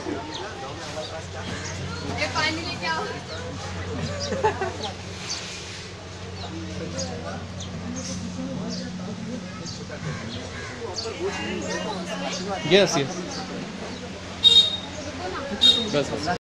ये पानी लेके आओ। Yes, yes. बस बस।